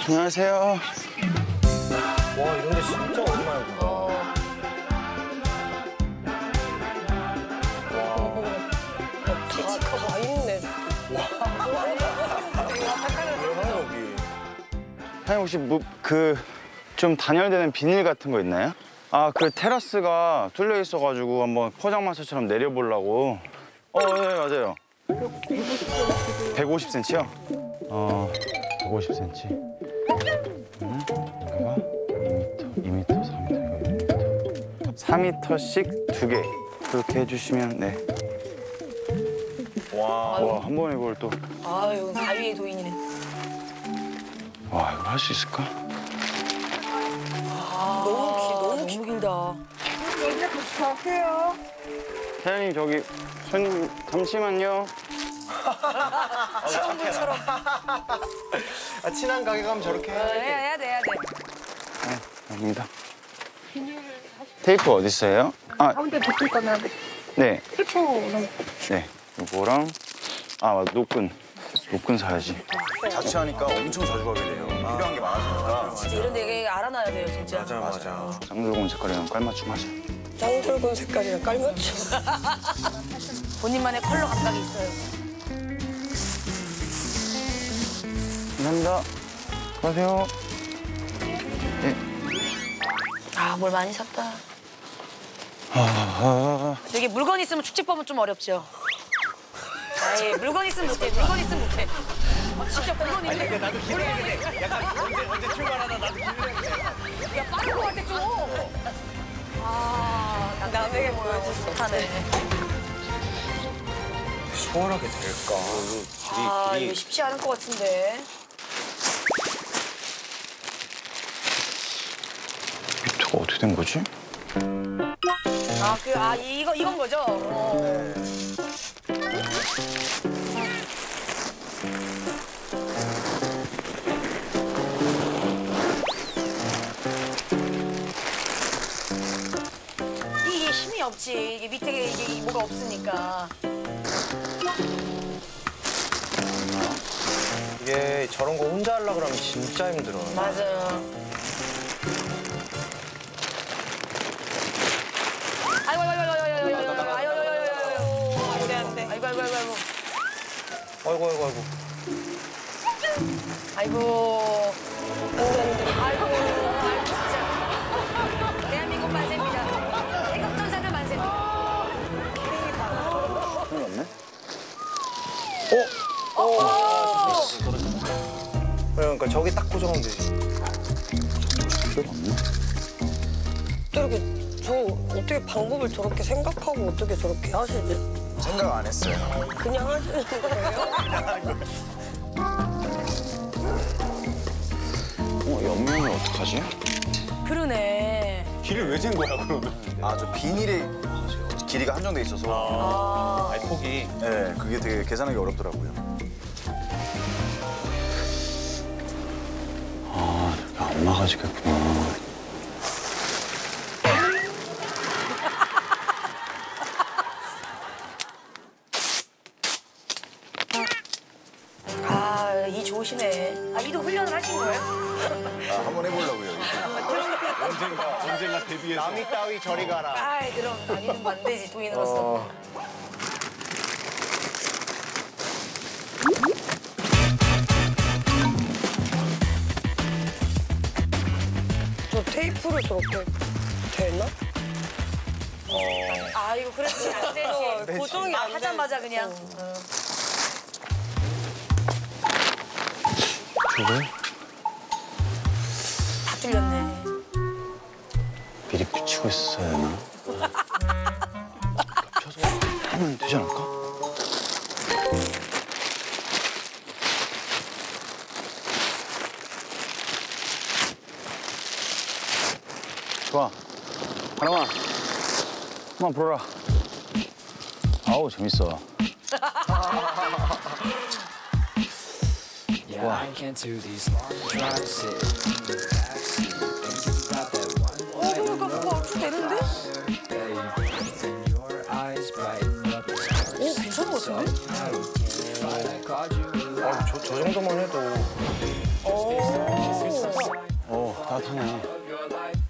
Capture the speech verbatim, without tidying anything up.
안녕하세요. 와, 이런 데 진짜 오랜만이구나. 와. 치치가 많이 있네. 와. 사장님 혹시 뭐 그 좀 단열되는 비닐 같은 거 있나요? 아, 그 테라스가 뚫려 있어가지고 한번 포장마차처럼 내려보려고. 어, 네, 맞아요. 백오십 센티미터요? 어, 백오십 센티미터. 음, 여기가 이 미터, 이 미터, 사 미터, 이거 육 미터. 사 미터씩 두 개. 그렇게 해주시면, 네. 와. 와, 한 번에 이걸 또. 아유, 가위의 도인이네. 와, 이거 할 수 있을까? 아, 너무 기, 너무 길다. 이제부터 할게요. 사장님, 저기, 손님, 잠시만요. 처음처럼. 아, 친한 가게 가면 저렇게 해야 돼. 해야 돼, 해야 돼. 네, 여기입니다. 테이프 어디 있어요? 아, 가운데 붙을 거면 네. 테이프는 네, 이거랑 아, 맞아, 노끈. 노끈 사야지. 자취하니까 엄청 자주 가게 돼요. 필요한 게 많아지니까. 진짜 이런 데 알아놔야 돼요, 진짜. 맞아, 맞아. 쌍둥이 색깔이랑 깔맞춤 하자. 짱돌군 색깔이랑 깔맞춤. 본인만의 컬러 감각이 있어요. 감사합니다. 수고하세요. 네. 아, 뭘 많이 샀다. 아, 아, 여기 물건 있으면 축제법은 좀 어렵죠. 아예 물건 있으면 못해. 물건 있으면 못해. 아, 진짜 물건 있네. 아니, 나도 기대해야 돼. 약간 언제, 언제 출발하나 나도 기대해야 돼. 야, 빠른 거 같아, 좀. 아, 남에게 보여주지 못하네. 수월하게 될까? 길이, 아, 길이. 이거 쉽지 않을 것 같은데. 미터가 어떻게 된 거지? 아, 그, 아, 이거, 이건 거죠? 어. 이게 힘이 없지. 이게 밑에 이게 뭐가 없으니까. 이게 저런 거 혼자 하려고 그러면 진짜 힘들어. 맞아. 아이고, 아이고, 아이고, 아이고, 아이고, 아이고, 아이고, 아이고, 아이고, 아이고, 안 돼, 안 돼. 아이고, 아이고, 아이고, 아이고. 아이고, 아이고, 아이고. 아이고. 아이고, 아이고, 진짜. 대한민국 만세입니다. 태극전사들 만세입니다. 힘이 없네? 그러니까 저기 딱 고정하면 되지. 필요가 없네? 저렇게, 저 어떻게 방법을 저렇게 생각하고 어떻게 저렇게 하시지? 생각 안 했어요. 그냥 하시는 거예요? 어, 옆면을 어떡하지? 그러네. 길을 왜 잰 거야, 그러면? 아, 저 비닐의 길이가 한정돼 있어서. 아. 아이, 폭이. 네, 그게 되게 계산하기 어렵더라고요. 아, 저기 안 막아지겠구나. 아, 이 좋으시네. 아, 이도 훈련을 하신 거예요? 아, 한번 해보려고요. 언젠가, 언젠가 데뷔해서. 남이 따위 저리 가라. 아, 그럼 아니는 안 되지, 도인으로서. 어. 저 테이프를 저렇게 되나? 어. 아, 이거 그렇지, 안 되지. 고정이 안 하자마자 그냥. 어. 저걸 다 뚫렸네. 미리 붙이고 있어야 하나? 겹쳐서 하면 되지 않을까? 좋아. 하나만. 한번 불어라. 아우, 재밌어. Yeah, I can't do these long drives sitting in the backseat thinking about that one 어, 그러니까 그거 되는데? day and your eyes brighten up the stars. 오, 괜찮은 것 같은데? If I called you a 아, 저, 저 정도만 해도. 오. 따뜻하네.